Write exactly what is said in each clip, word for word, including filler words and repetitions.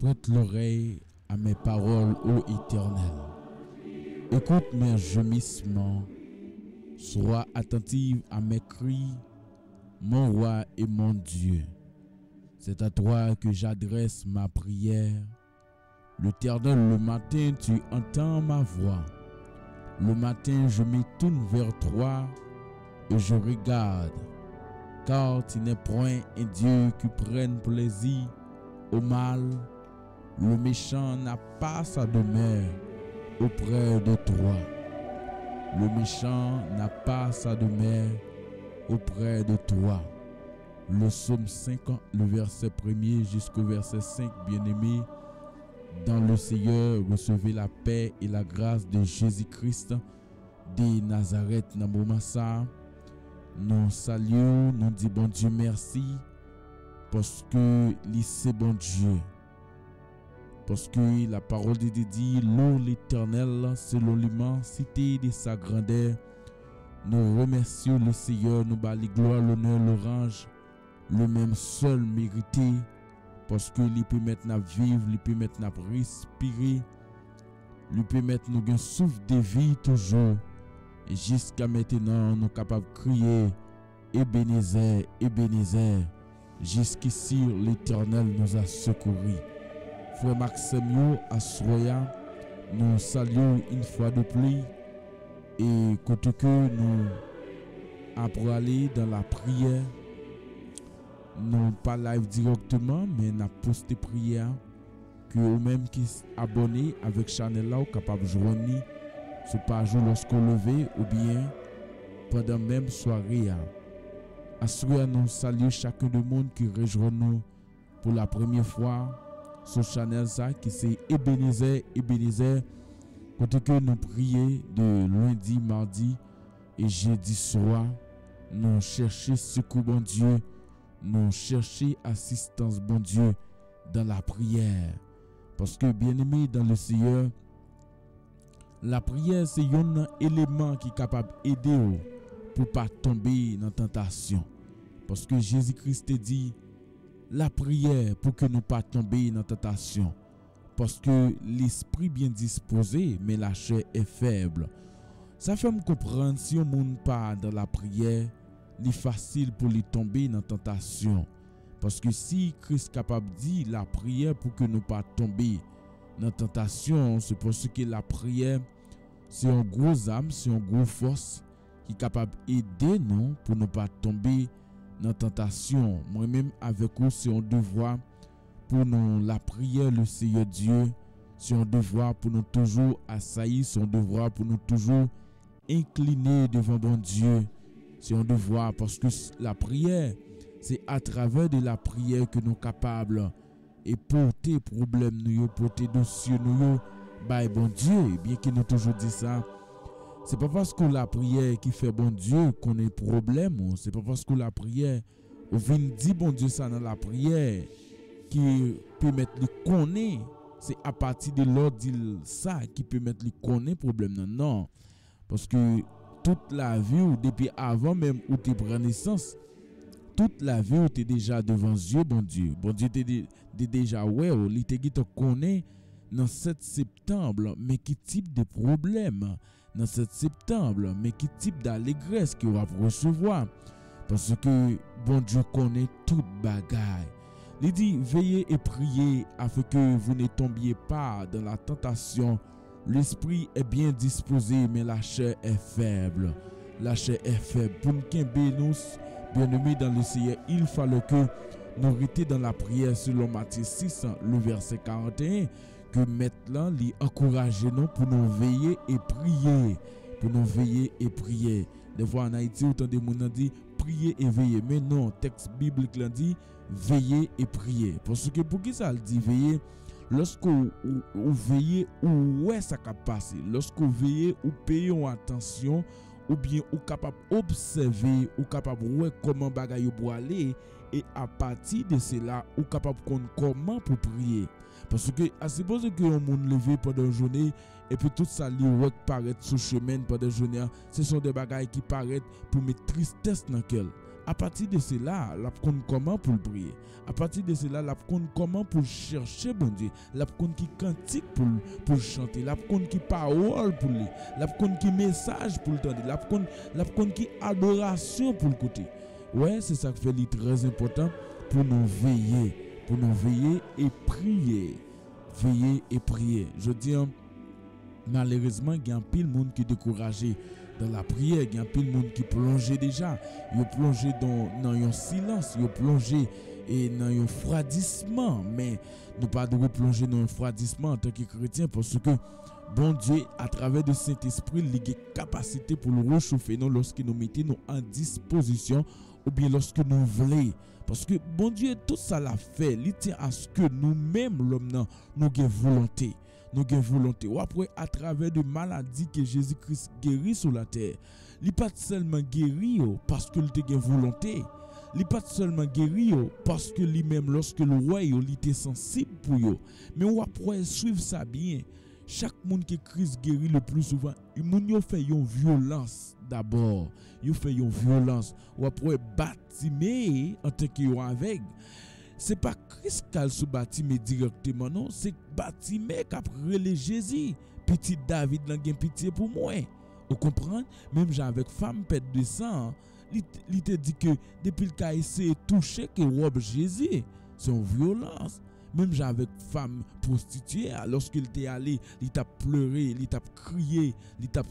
Prête l'oreille à mes paroles, ô Éternel. Écoute mes gémissements. Sois attentive à mes cris, mon roi et mon Dieu. C'est à toi que j'adresse ma prière. L'Éternel, le matin, tu entends ma voix. Le matin, je me tourne vers toi et je regarde, car tu n'es point un Dieu qui prenne plaisir au mal. Le méchant n'a pas sa demeure auprès de toi. Le méchant n'a pas sa demeure auprès de toi. Le psaume cinquante, le verset premier jusqu'au verset cinq, bien-aimé, dans le Seigneur, recevez la paix et la grâce de Jésus-Christ de Nazareth. Namomasa, nous saluons, nous disons bon Dieu merci, parce que c'est bon Dieu. Parce que la parole de Dieu dit, loue l'Éternel selon l'immensité de sa grandeur. Nous remercions le Seigneur, nous bâlons gloire, l'honneur, l'orange, le même seul mérité, parce que lui peut maintenant vivre, lui peut maintenant respirer, lui peut mettre nous un souffle de vie toujours. Et jusqu'à maintenant, nous sommes capables de crier, Ebenezer, Ebenezer. Jusqu'ici, l'Éternel nous a secourus. Frère Maxime, à Soya, nous saluons une fois de plus. Et côté que nous après aller dans la prière, nous pas live directement, mais nous posté prière que vous-même qui abonnez avec Chanel là, capable de joindre ce page lorsqu'on levé ou bien pendant même soirée. À Soya, nous saluons chacun de monde qui rejoint nous pour la première fois sur Chanel ça qui c'est Ebenezer, Ebenezer. Côté que nous prions de lundi, mardi et jeudi soir, nous cherchons secours bon Dieu, nous cherchons assistance bon Dieu dans la prière. Parce que bien aimé dans le Seigneur, la prière c'est un élément qui est capable d'aider pour ne pas tomber dans la tentation. Parce que Jésus-Christ dit, la prière pour que nous ne pas tomber dans la tentation. Parce que l'esprit bien disposé, mais la chair est faible. Ça fait me comprendre si on ne pas dans la prière, il est facile pour lui tomber dans la tentation. Parce que si Christ est capable de dire la prière pour que nous ne pas tomber dans la tentation, c'est parce que la prière, c'est un gros âme, c'est un gros force qui est capable d'aider nous pour ne pas tomber dans la tentation. Moi-même, avec vous, c'est un devoir. Pour nous, la prière, le Seigneur Dieu, c'est un devoir pour nous toujours assaillir, c'est un devoir pour nous toujours incliner devant bon Dieu. C'est un devoir parce que la prière, c'est à travers de la prière que nous sommes capables de porter problème, nous porter dossier, nous bah bon Dieu. Bien que nous toujours dit ça, c'est pas parce que la prière qui fait bon Dieu qu'on ait problème, c'est pas parce que la prière, on vient dire bon Dieu ça dans la prière, qui peut mettre le connaît, c'est à partir de l'ordre ça qui peut mettre le connaît problème non non parce que toute la vie ou depuis avant même où tu prends naissance, toute la vie où tu es déjà devant Dieu bon Dieu bon Dieu t'es déjà ouais ou il te connaît dans sept septembre mais qui type de problème dans sept septembre mais qui type d'allégresse que va recevoir parce que bon Dieu connaît toute bagaille. Il dit, veillez et priez afin que vous ne tombiez pas dans la tentation. L'esprit est bien disposé, mais la chair est faible. La chair est faible. Pour nous nous, bien-aimés dans le Seigneur, il fallait que nous restions dans la prière selon Matthieu six, le verset quarante et un, que maintenant, il encourage nous pour nous veiller et prier. Pour nous veiller et prier. Des fois en Haïti, autant de monde dit prier et veiller. Mais non, texte biblique l'a dit veiller et prier. Parce que pour qui ça le dit veiller? Lorsque vous veillez, où est ça qui passe? Lorsque vous veillez, ou payez attention, ou bien ou capable d'observer, ou capable de voir comment bagaille pour aller, et à partir de cela, ou capable de connaître comment pour prier. Parce que à supposer que on monde levé pendant une journée et puis tout ça li wek paraît sous chemin pendant une journée, ce sont des bagailles qui paraissent pour mettre tristesse dans quel. À partir de cela, la connaît comment pour le prier. À partir de cela, la connaît comment pour chercher bon Dieu. La connaît qui cantique pour pour chanter. La connaît qui parole pour lui. La connaît qui message pour le tendre. La connaît la connaît qui adoration pour le côté. Ouais, c'est ça qui fait li très important pour nous veiller, pour nous veiller et prier. Veiller et prier. Je dis malheureusement, il y a un pile monde qui est découragé dans la prière, il y a un pile monde qui plongé déjà, il plongé dans dans un silence, il plongé et dans un froidissement, mais nous pas de plonger dans un froidissement en tant que chrétien parce que bon Dieu à travers le Saint-Esprit, il a capacité pour nous réchauffer nous lorsque nous mettons nous en disposition ou bien lorsque nous voulons. Parce que bon Dieu tout ça l'a fait, il tient à ce que nous-mêmes l'homme nous avons volonté. Nous avons volonté. Ou après, à travers de maladies que Jésus-Christ guérit sur la terre, il n'est pas seulement guéri parce qu'il a une volonté. Il n'est pas seulement guéri parce que lui-même, lorsque le roi était sensible pour eux. Mais on après suivre ça bien. Chaque monde qui Christ guérit le plus souvent, il fait une violence d'abord. Il fait une violence. Ou après, bâtimé en tant qu'aveugle. Ce n'est pas Christ qui a bâtiment directement, non. C'est bâtiment qui a relé Jésus. Petit David n'a pas pitié pour moi. Vous comprenez? Même avec femme pète de sang, il te dit que depuis qu'il a essayé de toucher que robe Jésus, c'est une violence. Même avec femme prostituée, lorsqu'il était allé, il t'a pleuré, il t'a crié, il t'a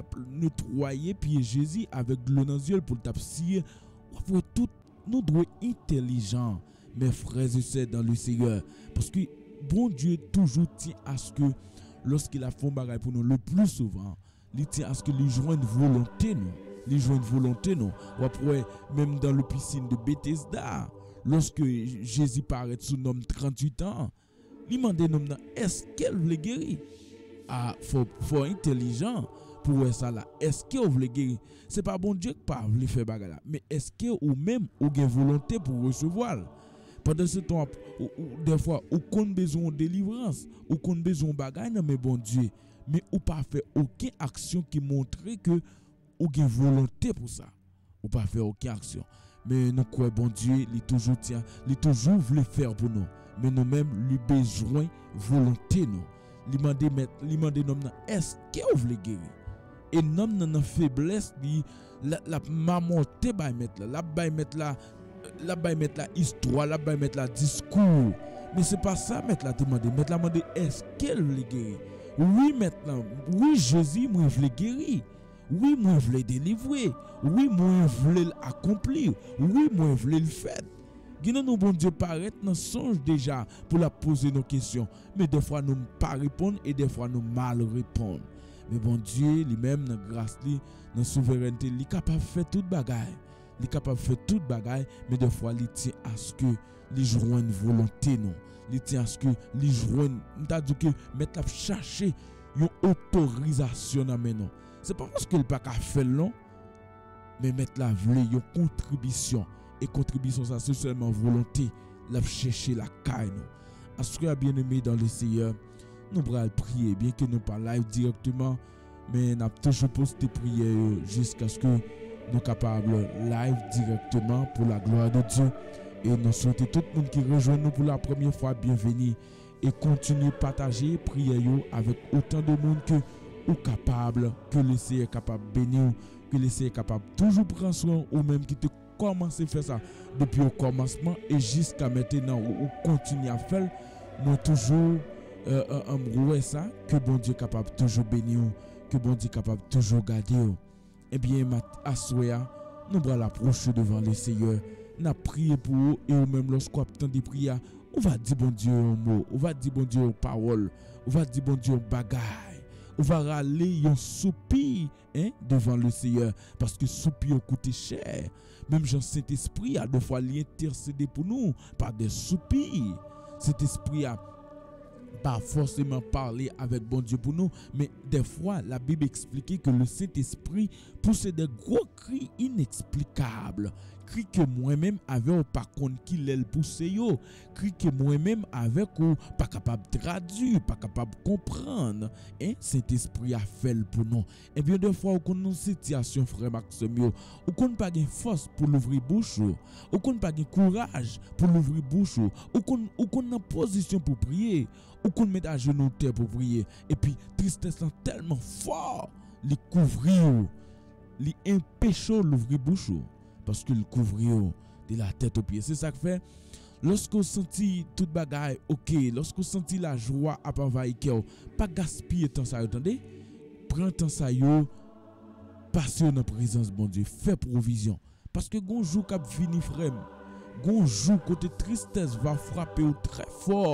nettoyé pied Jésus avec de l'eau dans les yeux pour t'a scier. Tout nous devons être intelligents. Mes frères et sœurs dans le Seigneur. Parce que bon Dieu toujours tient à ce que lorsqu'il a fait un bagage pour nous, le plus souvent, il tient à ce que les joignent une volonté, nous. Les joignent une volonté, nous. Ou après, même dans le piscine de Bethesda, lorsque Jésus paraît sous nom trente-huit ans, il m'a demandé, est-ce qu'elle voulait guérir? Ah, il faut, faut intelligent pour voir ça là. Est-ce qu'elle voulait guérir? Ce n'est pas bon Dieu qui parle de faire bagage là. Mais est-ce que ou même ou une volonté pour recevoir? Pendant ce temps, ou, ou, des fois, ou qu'on besoin de délivrance, ou qu'on besoin de bagaille, mais bon Dieu, mais ou pas fait aucune action qui montre que ou une volonté pour ça. Ou pas faire aucune action. Mais nous croyons, bon Dieu, il toujours tient, il toujours voulu faire pour nous. Mais nous-mêmes, lui besoin volonté nous. Il m'a dit, il m'a dit, est-ce qu'il veut guérir? Et nous, dans faiblesse, la, la maman, te va mettre là, la va mettre là. Là bas mettre la histoire, là bas mettre la discours. Mais c'est pas ça mettre la demander. Mettre la demander est-ce qu'elle veut guérir? Oui maintenant, oui Jésus moi veut guérir. Oui moi veut délivrer. Oui moi veut l'accomplir. Oui moi veut le faire. Guinan nous bon Dieu paraît dans songe déjà pour la poser nos questions. Mais des fois nous pas répondre et des fois nous mal répondre. Mais bon Dieu lui-même dans grâce lui, dans souveraineté, il est capable de faire toute bagaille. Il est capable de faire toute bagaille, mais des fois, il tient à ce que les joignent une volonté, non. Il tient à ce que les joignent, nous dit que mettre la chercher une autorisation, non. C'est pas parce qu'il n'a pas qu'à faire, non, mais mettre la volée, une contribution. Et contribution, ça, c'est seulement volonté, la chercher la caille, non. À ce que bien aimé dans le Seigneur, nous allons prier, bien que nous pas live directement, mais nous avons toujours posté prière jusqu'à ce que nous capables live directement pour la gloire de Dieu. Et nous souhaitons tout le monde qui rejoint nous pour la première fois bienvenue et continuer à partager prière avec autant de monde que ou capable, que le Seigneur est capable de bénir, que le Seigneur est capable de toujours prendre soin ou même qui te commence à faire ça depuis le commencement et jusqu'à maintenant ou, ou continue à faire. Moi toujours euh, euh, ça que bon Dieu est capable de toujours bénir, que bon Dieu est capable de toujours garder. Eh bien, Assoya, nous allons l'approcher devant le Seigneur. Nous allons prier pour eux et même lorsqu'on attend des prières, on va dire bon Dieu un mot, on va dire bon Dieu une parole, on va dire bon Dieu un bagaille, on va râler un soupir hein, devant le Seigneur parce que soupir coûte cher. Même Jean Saint-Esprit a deux fois l'intercéder pour nous par des soupirs. Cet esprit a pas forcément parler avec bon Dieu pour nous, mais des fois la Bible explique que le Saint-Esprit pousse des gros cris inexplicables cri que moi-même avec ou pas contre qui l'aile pousser yo, cri que moi-même avec ou pas capable de traduire, pas capable de comprendre. Hein, Saint-Esprit a fait pour nous. Et bien de fois, on a une situation, frère Maxime, on n'a pas de force pour l'ouvrir bouche, on n'a pas de courage pour l'ouvrir bouche, on a une position pour prier, on a mettre à genoux terre pour prier. Et puis, tristesse est tellement fort, les couvrir, les empêcher l'ouvrir bouche, parce que le couvrir de la tête aux pieds. C'est ça que fait. Lorsqu'on sentit toute bagaille, ok, lorsqu'on sentit la joie à envahir cœur, pas gaspiller temps ça, attendez, prends temps ça yo, passez dans la présence bon Dieu, fais provision. Parce que gon jour cap fini frère, gon jour côté tristesse va frapper au très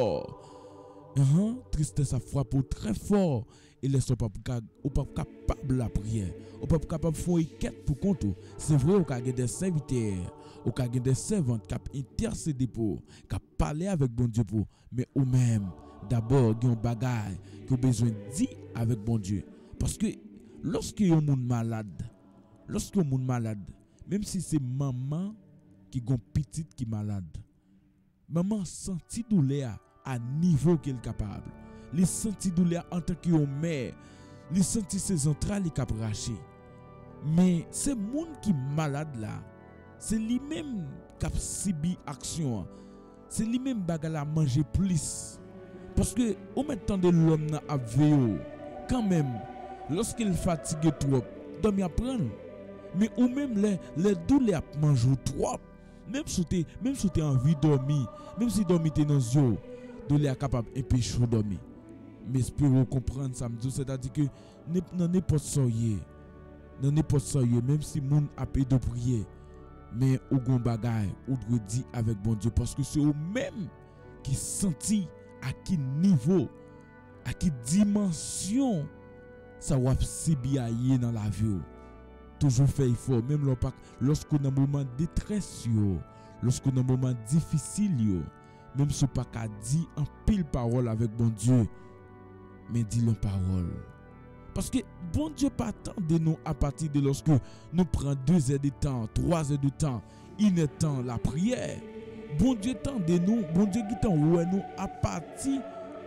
fort. Uh-huh, tristesse a frappé très fort et laisse pas pas capable la prière, ou pas capable faire une quête pour compte. C'est vrai au cas des serviteurs, au cas des servantes qui intercéder pour, qui parler avec bon Dieu pour, mais ou même d'abord il y a un bagage que besoin dire avec bon Dieu, parce que lorsque un monde malade, lorsque un monde malade, même si c'est maman qui gon petite qui malade, maman senti douleur à niveau qu'elle est capable. Les senti douleur en tant que mère, les senti ses entrailles qui cap raché. Mais c'est monde qui malade là, c'est lui-même qui a subi action. C'est lui-même bagal à manger plus. Parce que au même temps de l'homme a vélo, quand même, lorsqu'il fatigue trop, dormir à prendre. Mais ou même les les douleurs manger trop. Même si tu même si tu envie de dormir, même si dormir dans les yeux, douleur capable empêcher de dormir. Mais espérons comprendre ça, c'est-à-dire que dans n'importe soyez, dans n'importe soyez, même si moun a payé de prier, mais au gon bagay, ou doit dire avec bon Dieu, parce que c'est eux même qui senti à quel niveau, à quelle dimension ça va se bien dans la vie. Toujours fait effort, même lorsqu'on a un moment de détresse, lorsqu'on a un moment difficile, même si pas qu'à dire en pile parole avec bon Dieu, mais dis la parole. Parce que bon Dieu pas tant de nous à partir de lorsque nous prenons deux heures de temps, trois heures de temps, une heure de temps la prière. Bon Dieu tant de nous, bon Dieu qui t'en ouais nous à partir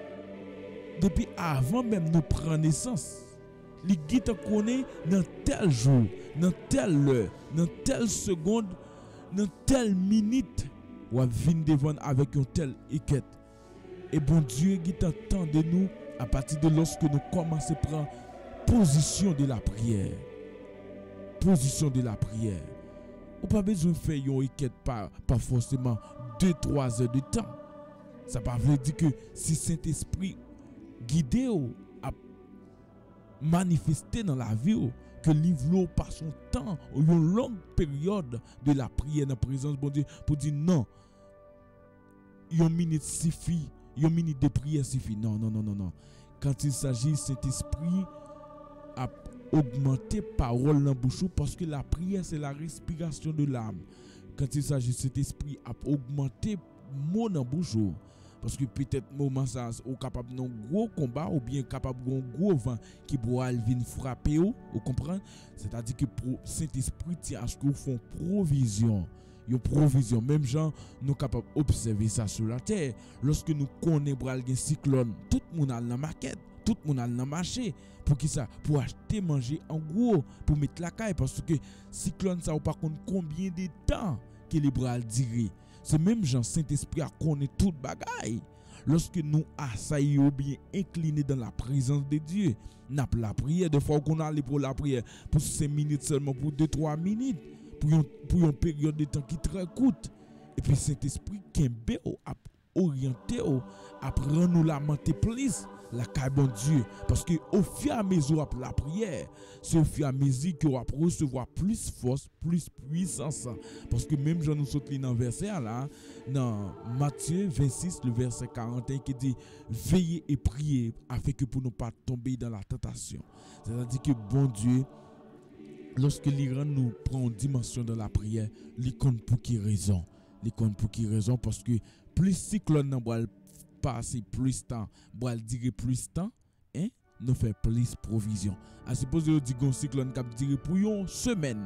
depuis avant même nous prendre naissance. Les qui te connaît dans tel jour, dans telle heure, dans telle seconde, dans telle minute, ou à venir devant avec une telle équête. Et bon Dieu qui t'entend de nous à partir de lorsque nous commençons à prendre position de la prière. Position de la prière. On pas besoin de faire une équête pas, pas forcément deux trois heures de temps. Ça ne veut pas dire que si Saint-Esprit guidé à manifester dans la vie, que livre par son temps ou une longue période de la prière dans la présence de bon Dieu pour dire non, une minute suffit, une minute de prière suffit. Non, non, non, non, non. Quand il s'agit de cet esprit à augmenter parole dans la bouche, parce que la prière c'est la respiration de l'âme. Quand il s'agit de cet esprit à augmenter mot dans la bouche, parce que peut-être moment ça ou capable d'un gros combat ou bien capable d'un gros vent qui pourra venir frapper ou comprendre, c'est-à-dire que pour Saint-Esprit tient à ce que vous font provision. Une provision, même gens nous capables d'observer ça sur la terre. Lorsque nous connaissons un cyclone, tout le monde a dans la maquette, tout le monde a dans le marché. Pour qui ça? Pour acheter, manger en gros, pour mettre la caille. Parce que cyclone, ça, ou par contre, combien de temps que les bras dirent. C'est même Jean Saint-Esprit a connaît toute bagaille. Lorsque nous assaillons bien inclinés dans la présence de Dieu, n'a pas la prière, des fois qu'on allait pour la prière pour cinq minutes seulement, pour deux trois minutes, pour une, pour une période de temps qui est très courte. Et puis Saint-Esprit qui est orienté à prendre nous la monter plus la caille bon Dieu, parce que au fur et à mesure de la prière, c'est au fur et à mesure qu'on va recevoir plus force, plus puissance, parce que même je nous saute dans le verset là, dans Matthieu vingt-six, le verset quarante et un qui dit veillez et priez afin que pour ne pas tomber dans la tentation. C'est-à-dire que bon Dieu, lorsque l'Iran nous prend une dimension de la prière, il compte pour qui raison, il compte pour qui raison, parce que plus cyclone dans passer plus de temps, boire dire plus de temps, hein, nous fait plus provision. À supposer que dit un cyclone qui dire pour une semaine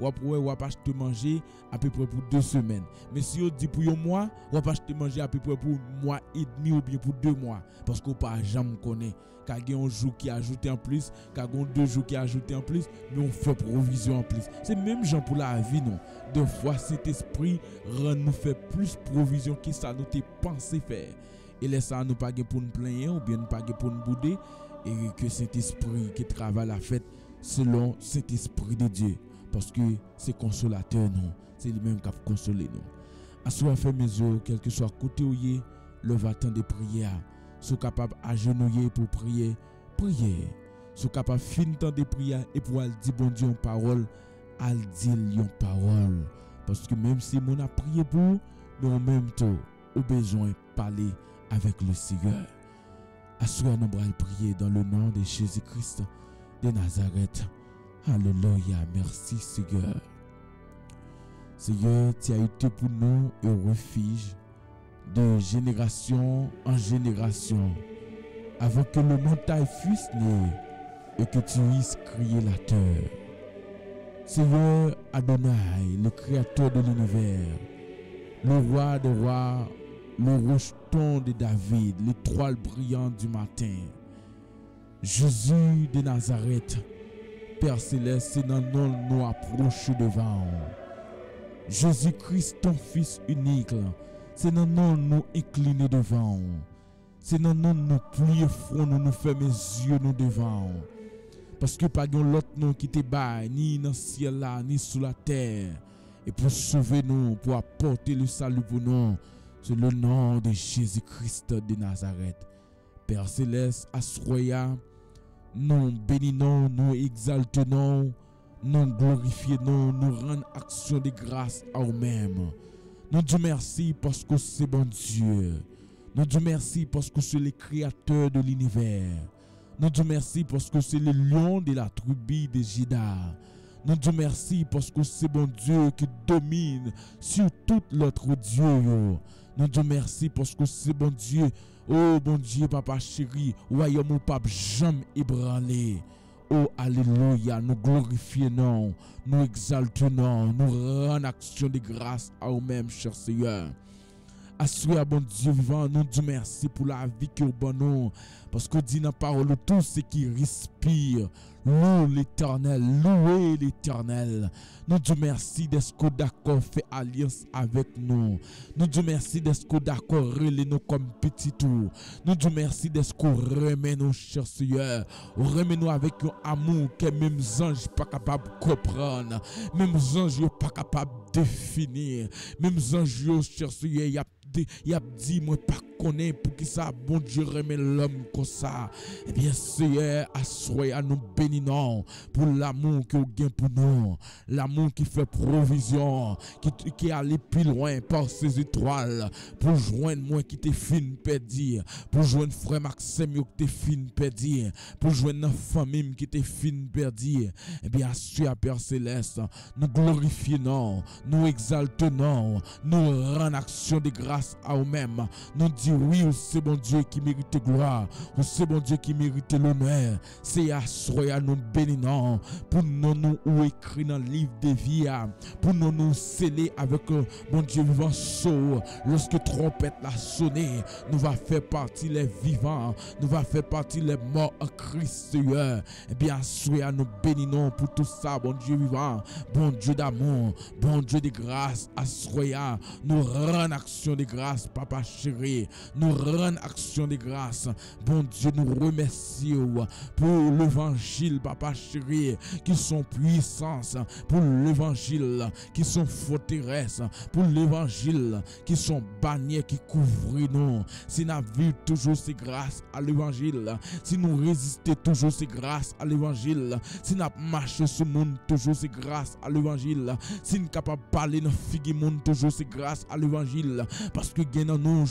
ou après ou pas acheter manger à peu près pour deux semaines. Mais si on dit pour un mois, ou pas acheter manger à peu près pour un mois et demi ou bien pour deux mois parce qu'on pas jamais connaît. Car il y a un jour qui a ajouté en plus, car il y a deux jours qui a ajouté en plus, mais on fait provision en plus. C'est même gens pour la vie non. Deux fois cet esprit rend nous faire plus provision que ça nous t'es pensé faire. Et laisse ça nous pas pour nous plaindre ou bien nous pas pour nous bouder et que cet esprit qui travaille la fête selon cet esprit de Dieu parce que c'est consolateur non, c'est lui-même qui a consolé nous. Assois fait mes yeux quel que soit côté où y est, le va-temps de prière. Sont capables agenouiller pour prier, prier. Sont capables fin temps de prière et pour aller dire bon Dieu en parole, al dire en parole. Parce que même si mon a prié pour, mais en même temps, au besoin de parler avec le Seigneur. Assois nous bras prier dans le nom de Jésus-Christ de Nazareth. Alléluia, merci Seigneur. Seigneur, tu as été pour nous un refuge de génération en génération, avant que le montagne fût né et que tu puisses crier la terre. Seigneur Adonai, le créateur de l'univers, le roi des rois, le rejeton de David, l'étoile brillante du matin, Jésus de Nazareth, Père céleste, c'est dans nous nous approchons devant. Jésus-Christ, ton Fils unique, c'est dans nous nous incliner devant. C'est dans nous nous plier front, nous nous fermer les yeux nous devant. Parce que pas l'autre nom qui te bat, ni dans le ciel là, ni sous la terre. Et pour sauver nous, pour apporter le salut pour nous, c'est le nom de Jésus-Christ de Nazareth. Père céleste, assoya, nous bénissons, nous exaltons, nous glorifions, nous rendons action de grâce à nous-mêmes. Nous disons merci parce que c'est bon Dieu. Nous disons merci parce que c'est le créateur de l'univers. Nous disons merci parce que c'est le lion de la tribu de Juda. Nous disons merci parce que c'est bon Dieu qui domine sur tout l'autre Dieu. Nous disons merci parce que c'est bon Dieu. Oh bon Dieu, papa chéri, royaume ou pape jamais ébranlé. Oh alléluia, nous glorifions, nous exaltons, nous rendons action de grâce à nous-mêmes, cher Seigneur. Assurez bon Dieu vivant, nous disons merci pour la vie que vous nous. Parce que dit dans la parole, tout ce qui respire, louez l'Éternel, louez l'Éternel. Nous disons merci d'être d'accord fait alliance avec nous. Nous disons merci d'être d'accord relais nous comme petits tout. Nous disons merci d'être remet nous, cher Seigneur. Remet nous avec un amour que même les anges pas capables de comprendre. Même les anges pas capables de définir. Même les anges, cher Seigneur, il y a il a dit moi pas connaît pour qui ça bon Dieu remet l'homme comme ça. Eh bien Seigneur, assoyez à nous bénissons pour l'amour que vous gagnez pour nous, l'amour qui fait provision, qui qui allé plus loin par ces étoiles pour joindre moi qui t'es fin perdu, pour joindre frère Maxime qui t'es fin perdu, pour joindre famille qui t'es fin perdu. Eh bien assoyez Père céleste, nous glorifions, nous exaltons, nous rendons action de grâce à nous-mêmes. Nous disons oui, c'est bon Dieu qui mérite gloire, c'est bon Dieu qui mérite l'honneur. C'est à soi nous bénissons pour nous nous ou écrit dans le livre de vie, pour nous nous sceller avec bon Dieu vivant saut. Lorsque trompette l'a sonné, nous va faire partie les vivants, nous va faire partie les morts en Christ Seigneur. Et bien soi nous bénissons pour tout ça, bon Dieu vivant, bon Dieu d'amour, bon Dieu de grâce. À soi nous rend action de grâce, papa chéri. Nous rendons action de grâce. Bon Dieu, nous remercions pour l'évangile, papa chéri, qui sont puissance, pour l'évangile, qui sont forteresses, pour l'évangile, qui sont bannières, qui couvrent nous. Si nous vivons toujours ces grâces à l'évangile, si nous résistons toujours ces grâces à l'évangile, si nous marchons sur le monde toujours ces grâces à l'évangile, si nous sommes capables de parler dans le monde toujours ces grâces à l'évangile, parce que nous, je dis,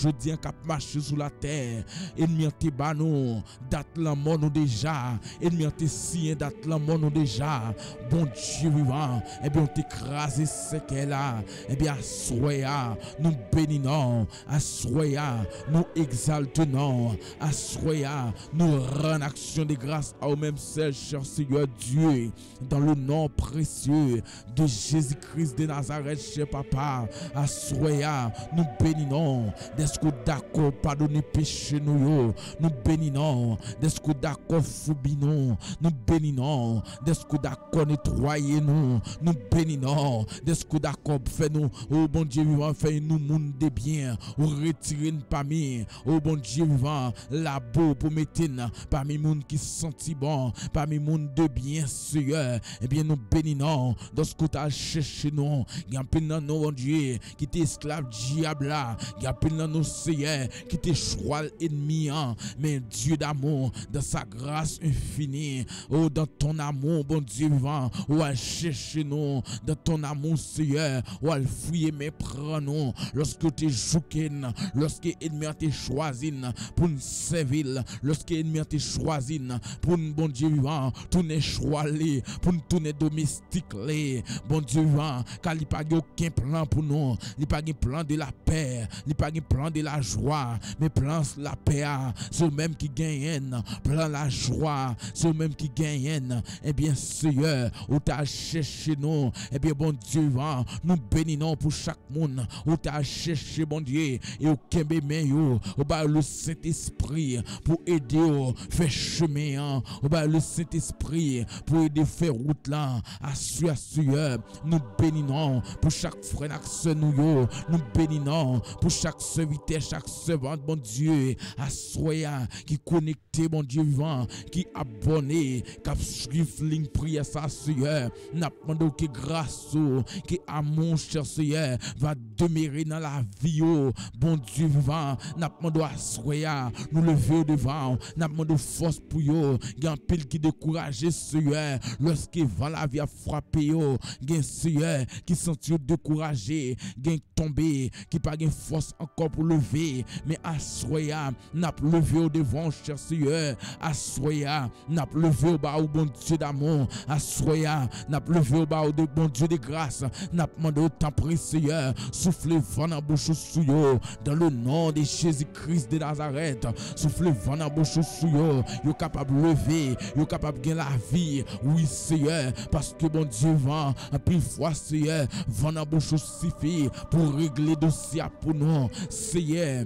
cap marcher sur la terre. Ennemi te ba nous, date la mort nous déjà. Ennemi te sien date la mort nous déjà. Bon Dieu vivant, eh bien on t'écrase ce qu'elle a. Eh bien assoya, nous bénissons, assoya, nous exaltons, assoya, nous rendons action de grâce à nous-mêmes, cher Seigneur Dieu, dans le nom précieux de Jésus-Christ de Nazareth, cher Papa. Assoya, nous bénissons, d'être d'accord, pardonner péché nous, nous bénissons, d'être d'accord, foubinons, nous bénissons, d'être d'accord, nettoyer nous, nous bénissons, d'être d'accord, fait nous, oh bon Dieu vivant, fait nous monde de bien, ou retirer nous parmi, oh bon Dieu vivant, la beau pour mettre parmi monde qui senti bon, parmi monde de bien, Seigneur, eh bien nous bénissons, dans ce que tu as cherché nous, il y a plein de nous, bon Dieu, qui t'es esclave diable là, il y a plein de nous, Seigneur, qui t'es choix ennemi, mais Dieu d'amour, dans sa grâce infinie, oh dans ton amour, bon Dieu vivant, ou à chercher nous, dans ton amour, Seigneur, ou à fouiller mais prends nous, lorsque tu es joué, lorsque l'ennemi a été choisi pour nous servir, lorsque l'ennemi a été choisi pour nous, bon Dieu vivant, tourner choisi, pour nous tourner domestique, bon Dieu vivant, car il n'y a pas aucun plan pour nous, il n'y a pas de plan de la paix, il n'y a pas de plan de la joie, mais plan de la paix, c'est même qui gagne, plan la joie, c'est même qui gagne, eh bien Seigneur, où tu as cherché nous, eh bien bon Dieu vivant, nous bénissons pour chaque monde, où tu as cherché bon Dieu, et au Kembe Meyo, au bas le Saint-Esprit, pour aider au faire chemin, au bas le Saint-Esprit, pour aider faire route là, assure, assure, nous bénissons pour chaque frère et nous, nous bénissons pour chaque serviteur, chaque servante, bon Dieu, assoya, qui connecté, bon Dieu vivant, qui abonné, qui a suivi ligne prière, ça, Seigneur, n'a pas que grâce, que amour, cher Seigneur, va demeurer dans la vie, bon Dieu vivant, n'a pas de assoya, nous lever devant, n'a pas de force pour yo, il y a un pile qui décourage, Seigneur, lorsque va la vie a frappé, yo, il y a un Seigneur qui sentit découragé, il y a tombé, qui pas de force encore pour lever, mais assoya, n'a pas levé au devant, cher Seigneur, assoya, n'a pas levé au bas au bon Dieu d'amour, assoya, n'a pas levé au bas au bon Dieu de grâce, n'a pas demandé autant pris, Seigneur, soufflez vent dans bouche sous yo, dans le nom de Jésus-Christ de Nazareth, soufflez vent dans bouche sous yo, yo capable de lever, yo capable de gagner la vie, oui Seigneur, parce que bon Dieu vent, un pile fois Seigneur, vent dans bouche suffit pour régler dossier pour nous, Seigneur.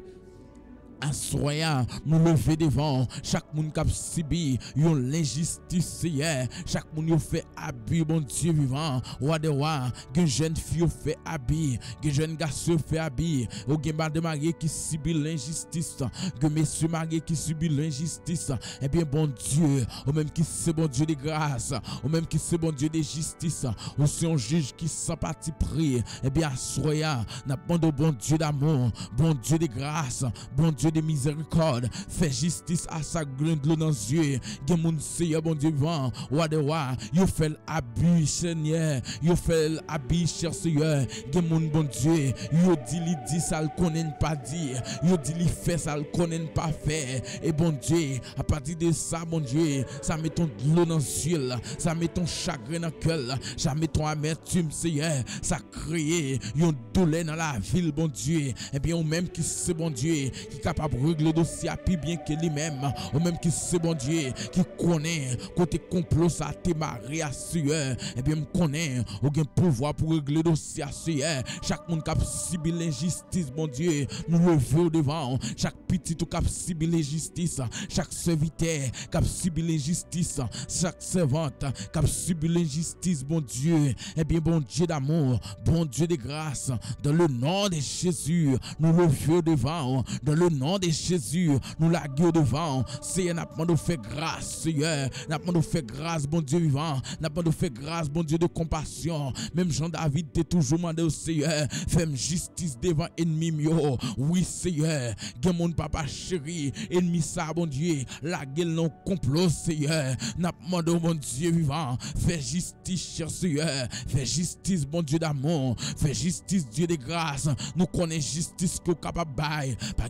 Assoya, nous lever devant chaque monde qui a subi l'injustice, Seigneur. Chaque monde qui fait abus, bon Dieu vivant. Wa de wa, que jeune fille fait abus, que jeune garçon fait abus, ou que madame mariée qui subit l'injustice, que messieurs mariés qui subit l'injustice. Eh bien, bon Dieu, ou même qui c'est bon Dieu de grâce, ou même qui c'est bon Dieu de justice, ou c'est un juge qui sans parti pris. Eh bien, assoya, n'a pas de bon Dieu d'amour, bon Dieu de grâce, bon Dieu de miséricorde, fais justice à sa grande dans les yeux. Gen moun Seigneur bon Dieu vent, wa de wa, yo fait l'abus Seigneur, yo fait l'abus cher Seigneur. Gen moun bon Dieu, yo dit li dit ça le connaît pas dire, yo dit li fait ça le connaît pas faire. Et bon Dieu, à partir de ça bon Dieu, ça met ton de l'eau dans les yeux, ça met ton chagrin dans le cœur, ça met ton amertume Seigneur, ça crée yon douleur dans la ville bon Dieu. Et bien ou même qui c'est bon Dieu, qui capable de régler le dossier plus bien que lui-même, ou même qui c'est bon Dieu, qui connaît côté complot ça te maré à sueur, et bien me connaît, ou gain pouvoir pour régler le dossier à sueur. Chaque monde qui a subi l'injustice, bon Dieu, nous lever devant, chaque petit qui a subi l'injustice, chaque serviteur qui a subi l'injustice, chaque servante qui a subi l'injustice, bon Dieu, et bien bon Dieu d'amour, bon Dieu de grâce, dans le nom de Jésus, nous lever devant, dans le nom de Jésus, nous la gueule devant. Seigneur, n'a pas de faire grâce, Seigneur. N'a pas de faire grâce, bon Dieu vivant. N'a pas de faire grâce, bon Dieu de compassion. Même Jean-David t'es toujours demandé au Seigneur, fais justice devant ennemi mio. Oui, Seigneur. Gen mon papa chéri, ennemi ça, bon Dieu. La gueule non complot, Seigneur. N'a pas demandé, bon Dieu vivant. Fais justice, cher Seigneur. Fais justice, bon Dieu d'amour. Fais justice, Dieu de grâce. Nous connaissons justice que capable de bailler. Pas d'avocat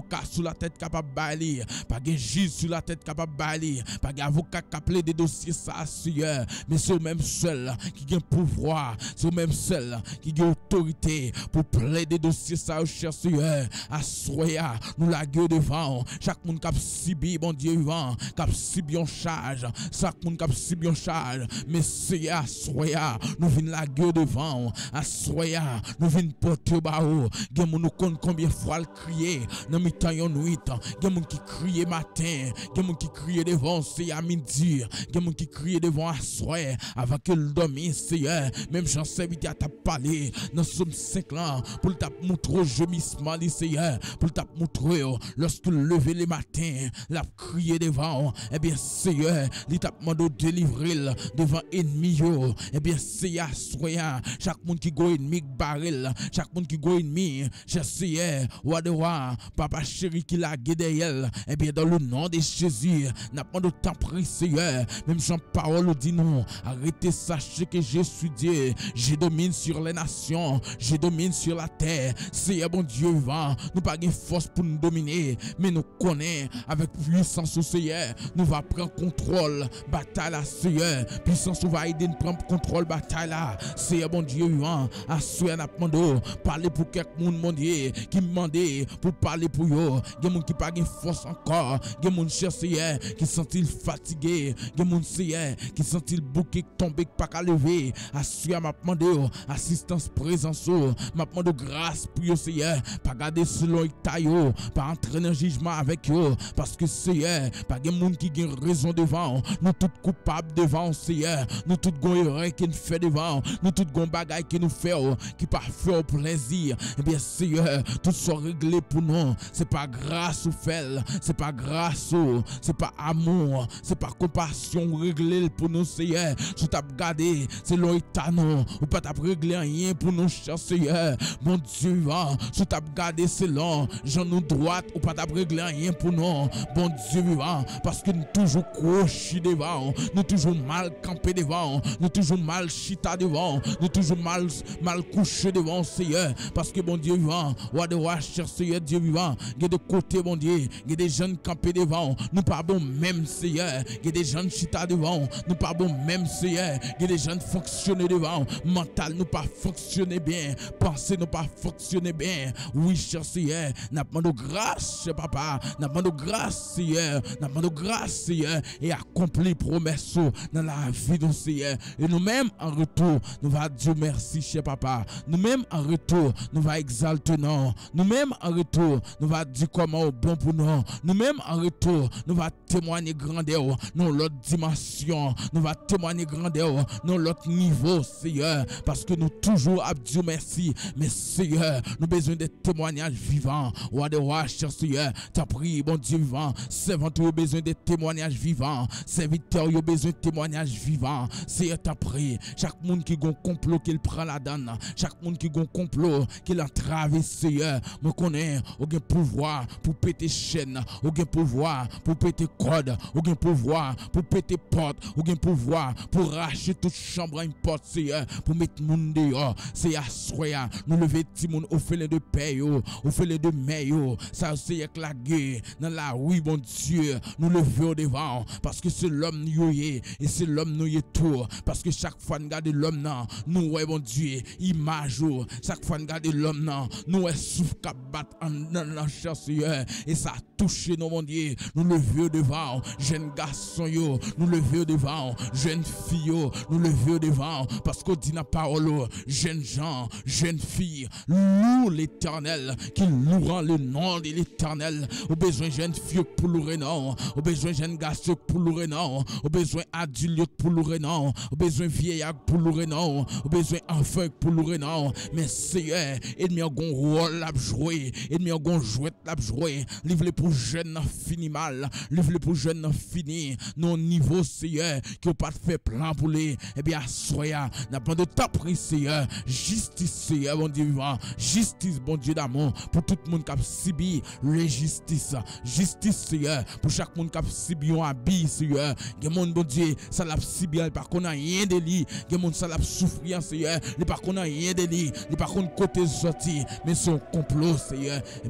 avocat sur la tête capable bailler, pas de juge sur la tête capable bailler, pas d'avocat qui plaide des dossiers ça Seigneur, mais c'est au même seul qui a pouvoir, c'est au même seul qui a autorité pour plaider des dossiers ça cher Seigneur. Assoya nous la gueule devant chaque monde qui a subi bon Dieu vivant, qui a subi en charge, chaque monde qui a subi en charge, mais c'est assoya nous venons la gueule devant, assoya nous venons porter bas haut, gen moun nous compte combien fois le crier dans mi-temps yon nuit, gen moun qui crier matin, gen moun qui crier devant c'est à midi, gen moun qui crier devant assoya avant que le dormir Seigneur, même Jean serviteur t'a parlé dans Somme cinq ans pour t'a montrer gémissement li Seigneur, pour t'a montrer lorsque lever les matins, la crier devant, eh bien Seigneur, li t'a demandé délivrer devant ennemi yo, eh bien Seigneur soya, chaque monde qui go ennemi baril, chaque monde qui go ennemi, cher Seigneur, wa de wa, papa chéri qui la guide elle, eh bien dans le nom de Jésus, n'a pas de temps pris Seigneur, même Jean parole dit non, arrêtez, sachez que je suis Dieu, je domine sur les nations, je domine sur la terre, Seigneur bon Dieu vivant, nous pas de force pour nous dominer, mais nous connaissons avec puissance au Seigneur, nous va prendre contrôle, bataille là Seigneur, puissance nous va aider nous prendre contrôle bataille là, Seigneur bon Dieu vivant, à souhait n'a demandé, parler pour quelqu'un mon Dieu, qui me demandait pour parler pour eux, des gens qui pas de force encore, des gens cher Seigneur, qui sont-ils fatigués, des gens Seigneur, qui sont-ils bouqués, tombés, pas qu'à lever, à souhait m'a demandé, assistance présence, m'a demandé grâce pour eux Seigneur, pas garder selon taille, pas entrer dans jugement avec eux, parce que Seigneur, pas de monde qui a raison devant, nous tous coupables devant Seigneur, nous tous gon erreur qui nous fait devant, nous tous gon bagaille qui nous fait, qui pas fait au plaisir, eh bien Seigneur, tout soit réglé pour nous, c'est pas grâce ou fait, c'est pas grâce ou, c'est pas amour, c'est pas compassion réglé pour nous Seigneur, tu t'as gardé, c'est l'oitano, ou pas t'as réglé rien pour nous cher Seigneur, mon Dieu, tu t'as gardé c'est long, j'en nous droite, ou pas t'as réglé rien pour nous, bon Dieu vivant, parce que nous toujours crochés devant, nous toujours mal campés devant, nous toujours mal chita devant, nous toujours mal, mal couchés devant Seigneur, parce que bon Dieu vivant, ou de roi cher Seigneur Dieu vivant, il y a de côté bon Dieu, il y a des jeunes campés devant, nous pas bon même Seigneur, il y a des jeunes chita devant, nous pas bon même Seigneur, il y a des jeunes fonctionner devant, mental nous pas fonctionner bien, pensée nous pas fonctionner bien, oui cher Seigneur, n'a pas de grâce cher papa, n'a pas de grâce Seigneur, n'a pas de grâce Seigneur, et accompli promesse dans la vie de Seigneur, et nous-mêmes en retour, nous va dire merci cher papa, nous-mêmes en retour, nous va exalter non, nous-mêmes en retour, nous va dire comment au bon pour nous, nous-mêmes en retour, nous va témoigner grandeur, dans l'autre dimension, nous va témoigner grandeur, dans l'autre niveau Seigneur, parce que nous toujours à Dieu merci, mais Seigneur, nous besoin de témoignages vivants, ou de roi cher Seigneur, t'as pris bon Dieu vivant, servant tu as besoin de témoignages vivants, serviteur tu as besoin de témoignages vivants, Seigneur t'as pris, chaque monde qui a un complot qu'il prend la donne, chaque monde qui a un complot qu'il entrave Seigneur, me connaît, ou un pouvoir pour péter chaîne, ou un pouvoir pour péter code, ou un pouvoir pour péter porte, ou un pouvoir pour racher toute chambre à une porte Seigneur, pour mettre monde dehors, c'est à soya, nous lever petit monde au fait de paix, au fait de mail, ça c'est avec la guerre, dans la rue bon Dieu, nous lever devant, parce que c'est l'homme nous et c'est l'homme nous tout, parce que chaque fois nous regarde l'homme non, nous ouais bon Dieu, image, chaque fois nous regarde l'homme non, nous ouais souffle qui bat dans la chasse et ça touche nous mon Dieu, nous lever devant, jeunes garçons yo, nous lever devant, jeunes filles yo, nous lever devant, parce qu'on dit la parole, jeunes gens, jeunes filles, loue l'Éternel, qui louera le nom de l'Éternel, au besoin jeunes filles pour louer non, au besoin jeunes garçons pour louer non, au besoin adultes pour louer non, au besoin vieillards pour louer non, au besoin enfants pour louer non, mais Seigneur, ennemi a un rôle à jouer, ennemi a un jouet à jouer, livre pour jeunes fini mal, livre pour jeunes fini, non niveau Seigneur, qui n'a pas fait plan pour les, eh bien, soya, n'a pas de temps pris Seigneur, justice Seigneur, bon Dieu vivant, justice, bon Dieu d'amour, pour tout le monde qui a subi la justice, justice Seigneur, pour chaque monde qui a subi un habit Seigneur, que monde bon Dieu, ça l'a subi, il par contre rien de lui, que monde ça l'a souffrir Seigneur, il par contre rien de lui, il par contre côté sorti, mais son complot Seigneur, eh bien,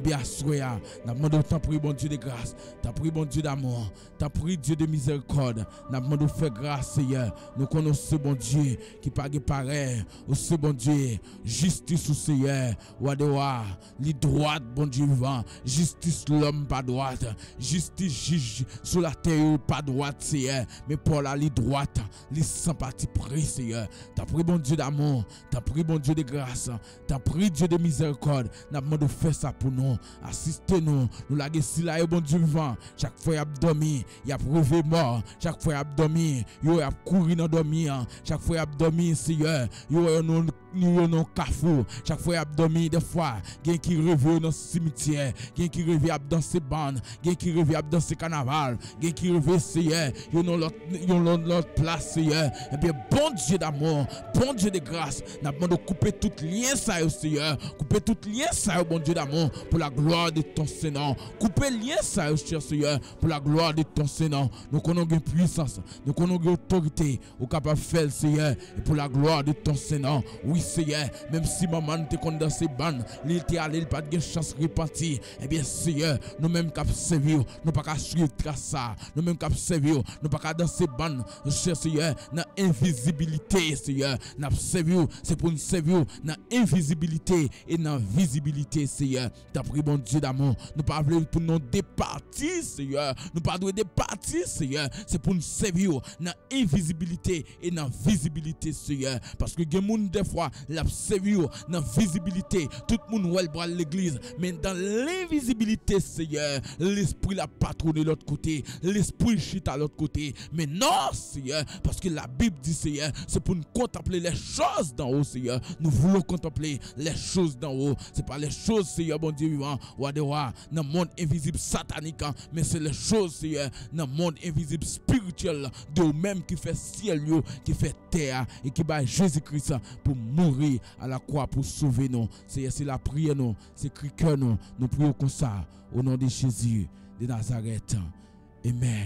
soir, nous demandons tant pris, bon Dieu de grâce, tant pris, bon Dieu d'amour, tant pris, Dieu de miséricorde, nous demandons faire grâce, Seigneur. Nous connaissons bon Dieu qui pas pareil, au ce bon Dieu, justice au Seigneur, ou de wa, li droite, bon Dieu vivant, justice l'homme pas droite, justice juge sur la terre pas droite, Seigneur, mais pour la li droite, li sans parti pris, Seigneur. T'as pris bon Dieu d'amour, t'as pris bon Dieu de grâce, t'as pris Dieu de miséricorde, n'a demandé de faire ça pour nous, assister nous, nous la si là, bon Dieu vivant, chaque fois il a dormi, il a prouvé mort, chaque fois il a dormi, il a couru dans dormir, chaque fois il a dormi, Seigneur, il a nous non cafou, chaque fois il a dormi, des fois, il y a qui rêve dans le cimetière, il y a qui rêve dans ces bandes, il y a qui rêve dans ces carnavals, il y a qui rêve, Seigneur, il y a l'autre place, Seigneur, et bien, bon Dieu d'amour, bon Dieu de grâce, n'a demandé de couper tout lien, ça, Seigneur, couper tout lien, ça, bon Dieu d'amour, pour la gloire de ton Seigneur, couper lien, ça, cher Seigneur, pour la gloire de ton Seigneur, nous connaissons une puissance, nous connaissons une autorité, au capable de faire, Seigneur, et pour la gloire de ton Seigneur, oui, Seigneur, même si maman te connaît dans ces bandes, il était allé, il pas de chance repentir, eh bien, Seigneur, nous même cap servir, nous pas qu'à suivre ça, nous même cap servir, nous pas qu'à dans ces bandes, cher Seigneur, dans invisibilité, Seigneur, nous servir, c'est pour nous servir dans invisibilité et dans visibilité, Seigneur. T'as pris bon Dieu d'amour, nous pas voulu pour nous départir, Seigneur, nous pas doit départir, Seigneur, c'est pour nous servir dans invisibilité et dans visibilité, Seigneur, parce que des monde des fois la servir dans visibilité, tout le monde ouais le l'église, mais dans l'invisibilité, Seigneur, l'esprit la patronne de l'autre côté, l'esprit chute à l'autre côté, mais non, Seigneur, parce que la Bible dit, Seigneur, c'est pour nous contempler les choses d'en haut, Seigneur. Nous voulons contempler les choses d'en haut. C'est pas les choses, Seigneur, bon Dieu vivant, ou à dans le monde invisible satanique, mais c'est les choses, Seigneur, dans le monde invisible spirituel, de même qui fait ciel, qui fait terre, et qui bat Jésus-Christ pour mourir à la croix, pour sauver nous. Seigneur, c'est la prière, nous, c'est cri cœur, nous, nous prions comme ça, au nom de Jésus de Nazareth. Amen.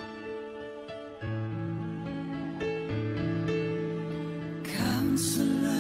Counselor.